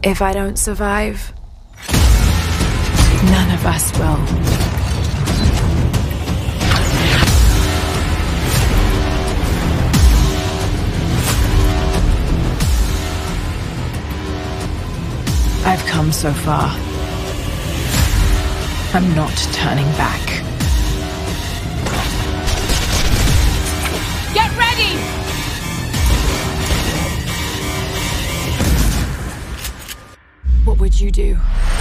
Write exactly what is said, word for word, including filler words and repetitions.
If I don't survive, none of us will. I've come so far. I'm not turning back. Get ready! What would you do?